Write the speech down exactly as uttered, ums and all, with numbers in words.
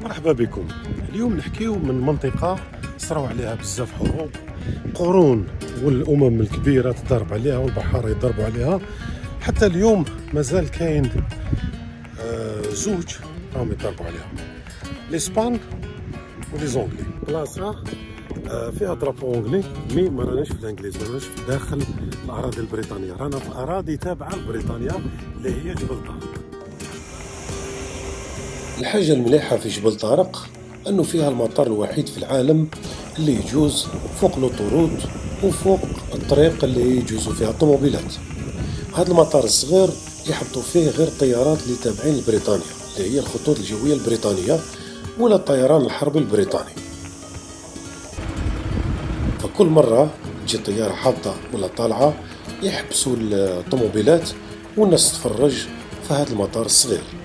مرحبا بكم. اليوم نحكيو من منطقة صراو عليها بزاف حروب قرون، والأمم الكبيرة تضرب عليها والبحارة يضربوا عليها. حتى اليوم مازال كاين آه زوج راهم يضربوا عليها، الإسبان ولي زونغلي. بلاصة آه فيها درابو اونغلي، مي ما راناش في الانجليز، ما راناش في داخل الأراضي البريطانية، رانا في أراضي تابعة لبريطانيا اللي هي جبل طارق. الحاجة المليحة في جبل طارق أنه فيها المطار الوحيد في العالم اللي يجوز فوق الأوتورود وفوق الطريق اللي يجوزوا فيها الطوموبيلات. هذا المطار الصغير يحطوا فيه غير الطيارات اللي تابعين لبريطانيا، اللي هي الخطوط الجوية البريطانية ولا الطيران الحربي البريطاني. فكل مرة تجي الطيارة حاطة ولا طالعة يحبسوا الطوموبيلات والناس تتفرج في هذا المطار الصغير.